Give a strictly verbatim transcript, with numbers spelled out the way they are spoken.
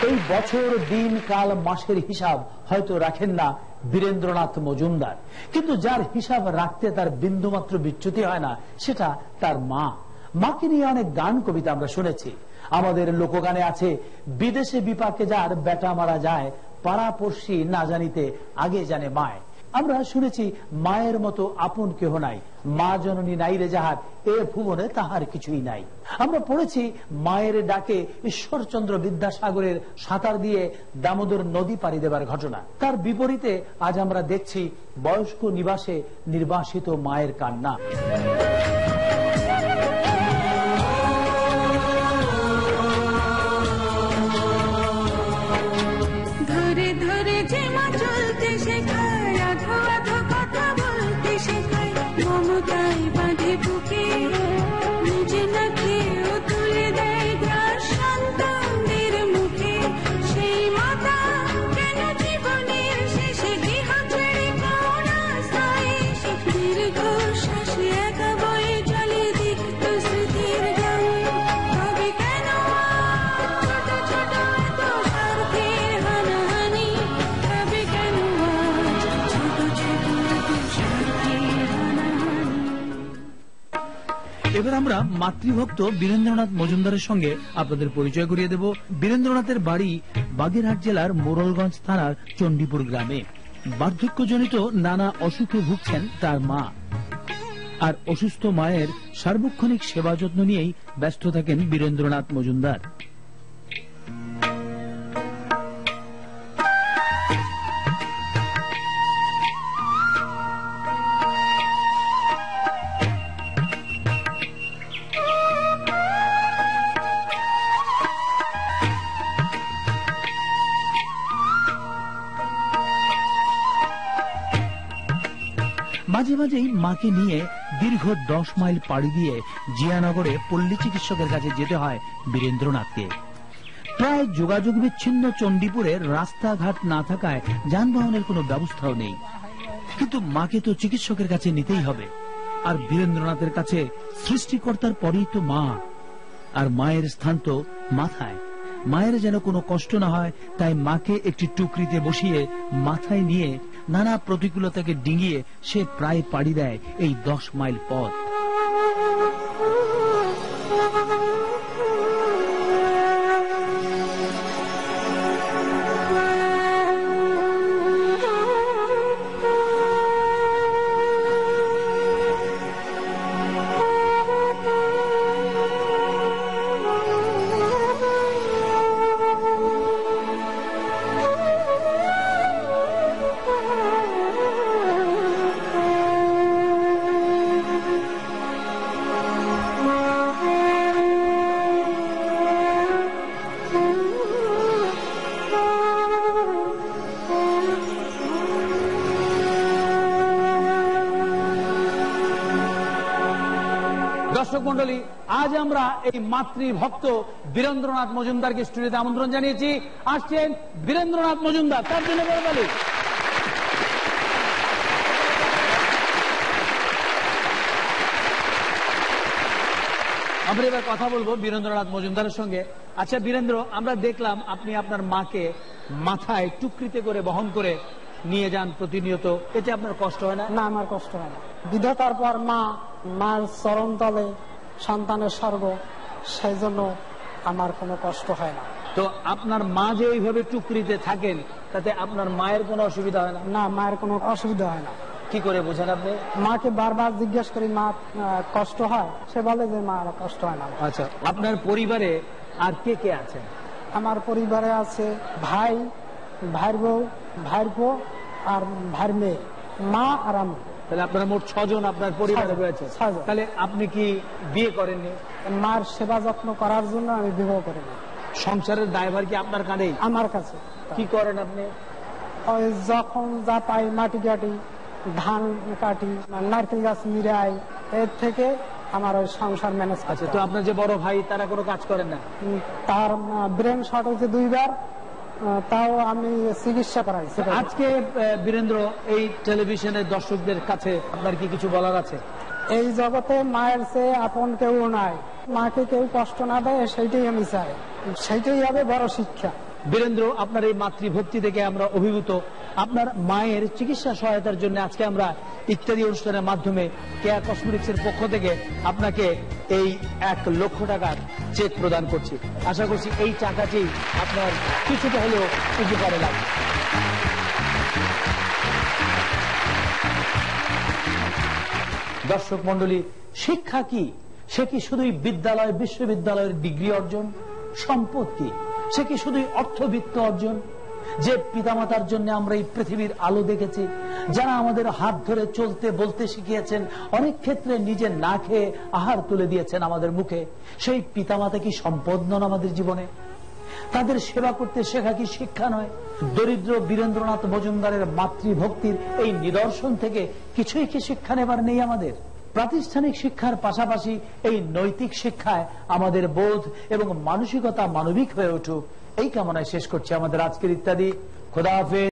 এই বছর দিন কাল মাসের হিসাব হয়তো রাখেন না বীরেন্দ্রনাথ মজুমদার, কিন্তু যার হিসাব রাখতে তার বিন্দুমাত্র বিচ্যুতি হয় না সেটা তার মা। মাকে নিয়ে অনেক গান কবিতা আমরা শুনেছি। আমাদের লোকগানে আছে, বিদেশে বিপাকে যার বেটা মারা যায়, পাড়াপড়শি না জানিতে আগে জানে মায়। আমরা শুনেছি মায়ের মতো আপন কেহ নাই, মা জননী নাই রে যাহার, এ ভুবনে তাহার কিছুই নাই। আমরা পড়েছি মায়ের ডাকে ঈশ্বরচন্দ্র বিদ্যাসাগরের সাঁতার দিয়ে দামোদর নদী পাড়ি দেবার ঘটনা। তার বিপরীতে আজ আমরা দেখছি বয়স্ক নিবাসে নির্বাসিত মায়ের কান্না। ধরে ধরে যে মা চলতে শেখায়, আধো আধো কথা বলতে শেখায়, মমতায় বাঁধে বুকে, নিজে না খেয়েও তুলে দেয় গ্রাস সন্তানদের মুখে। সেই মাতা কেন জীবনের শেষে গৃহ ছেড়ে কোন আশায় এসে দীর্ঘ শ্বাসে একা বয়ে চলে দিক্ত স্মৃতির গান। তবে কেন ছোট ছোট এত স্বার্থের হানাহানি, তবে কেন ছোট ছোট এত স্বার্থের হানাহানি। এবার আমরা মাতৃভক্ত বীরেন্দ্রনাথ মজুমদারের সঙ্গে আপনাদের পরিচয় করিয়ে দেব। বীরেন্দ্রনাথের বাড়ি বাগেরহাট জেলার মোড়লগঞ্জ থানার চণ্ডীপুর গ্রামে। বার্ধক্যজনিত নানা অসুখে ভুগছেন তার মা, আর অসুস্থ মায়ের সার্বক্ষণিক সেবা যত্ন নিয়েই ব্যস্ত থাকেন বীরেন্দ্রনাথ মজুমদার। মাঝে মাঝেই মাকে নিয়ে দীর্ঘ দশ মাইল পাড়ি দিয়ে জিয়ানগরে পল্লী চিকিৎসকের কাছে যেতে হয় বীরেন্দ্রনাথকে। প্রায় যোগাযোগ বিচ্ছিন্ন চণ্ডীপুরের রাস্তাঘাট না থাকায় যানবাহনের কোনো ব্যবস্থাও নেই, কিন্তু মাকে তো চিকিৎসকের কাছে নিতেই হবে। আর বীরেন্দ্রনাথের কাছে সৃষ্টিকর্তার পরেই তো মা, আর মায়ের স্থান তো মাথায়। মায়ের যেন কোনো কষ্ট না হয় তাই মাকে একটি টুকরিতে বসিয়ে মাথায় নিয়ে নানা প্রতিকূলতাকে ডিঙিয়ে সে প্রায় পাড়ি দেয় এই দশ মাইল পথ। দর্শক মন্ডলী, আজ আমরা এই মাতৃভক্ত বীরেন্দ্রনাথ মজুমদারকে স্টুডিওতে আমন্ত্রণ জানিয়েছি। আসছেন বীরেন্দ্রনাথ মজুমদার, তার জন্য বলি আমরা এবার কথা বলবো বীরেন্দ্রনাথ মজুমদারের সঙ্গে। আচ্ছা বীরেন্দ্র, আমরা দেখলাম আপনি আপনার মাকে মাথায় টুকরিতে করে বহন করে নিয়ে যান প্রতিনিয়ত, এতে আপনার কষ্ট হয় না? না, আমার কষ্ট হয় না। বিধাতার পর মা, মার চরণ তলে সন্তানের স্বর্গ, সেই জন্য আমার কোনো কষ্ট হয় না। তো আপনার মা যে এইভাবে টুকরিতে থাকেন তাতে আপনার মায়ের কোনো অসুবিধা হয় না? না, মায়ের কোনো অসুবিধা হয় না। কি করে বোঝেন আপনি? মাকে বারবার জিজ্ঞেস করি মা কষ্ট হয়, সে বলে যে মা কষ্ট হয় না। আচ্ছা, আপনার পরিবারে আর কে কে আছে? আমার পরিবারে আছে ভাই, ভাইয়ের বউ, ভাইয়ের বউ আর ভাইয়ের মেয়ে, মা আর আমি। তাহলে আপনার মোট ছজন আপনার পরিবারে রয়েছে। তাহলে আপনি কি বিয়ে করেননি? মার সেবা যত্ন করার জন্য আমি বিবাহ করিনি। সংসারের দায়ভার কি আপনার কাঁধেই? আমার কাছে। কি করেন আপনি? ওই যখন যা পাই মাটি কাটি, ধান কাটি, নারকেল গাছ মিরাই, এর থেকে আমার ওই সংসার ম্যানেজ। আচ্ছা, তো আপনার যে বড় ভাই তারা কোনো কাজ করেন না? তার ব্রেন শর্ট হয়েছে দুইবার, তাও আমি চিকিৎসা করাই। আজকে বীরেন্দ্র, এই টেলিভিশনের দর্শকদের কাছে আপনার কি কিছু বলার আছে? এই জগতে মায়ের চেয়ে আপন কেউ নাই। মাকে কেউ কষ্ট না দেয় সেইটাই আমি চাই, সেইটাই হবে বড় শিক্ষা। বীরেন্দ্র, আপনার এই মাতৃভক্তি থেকে আমরা অভিভূত। আপনার মায়ের চিকিৎসা সহায়তার জন্য আজকে আমরা ইত্যাদি অনুষ্ঠানের মাধ্যমে কেয়া কসমেটিক্স এর পক্ষ থেকে আপনাকে এই এক লক্ষ টাকার চেক প্রদান করছি। আশা করছি এই টাকাটি আপনার কিছুটা হলেও উপকারে লাগবে। দর্শক মন্ডলী, শিক্ষা কি? সে কি শুধুই বিদ্যালয় বিশ্ববিদ্যালয়ের ডিগ্রি অর্জন? সম্পদ কি? সে কি শুধুই অর্থবিত্ত অর্জন? যে পিতামাতার জন্য আমরা এই পৃথিবীর আলো দেখেছি, যারা আমাদের হাত ধরে চলতে বলতে শিখিয়েছেন, অনেক ক্ষেত্রে নিজে না খেয়ে আহার তুলে দিয়েছেন আমাদের মুখে, সেই পিতামাতা কি সম্পদ নন আমাদের জীবনে? তাদের সেবা করতে শেখা কি শিক্ষা নয়? দরিদ্র বীরেন্দ্রনাথ মজুমদারের মাতৃভক্তির এই নিদর্শন থেকে কিছুই কি শিক্ষা নেবার নেই আমাদের? প্রাতিষ্ঠানিক শিক্ষার পাশাপাশি এই নৈতিক শিক্ষায় আমাদের বোধ এবং মানসিকতা মানবিক হয়ে উঠুক, এই কামনায় শেষ করছি আমাদের আজকের ইত্যাদি। খোদা হাফেজ।